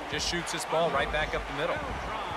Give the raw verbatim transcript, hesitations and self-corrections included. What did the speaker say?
Just shoots this ball right back up the middle.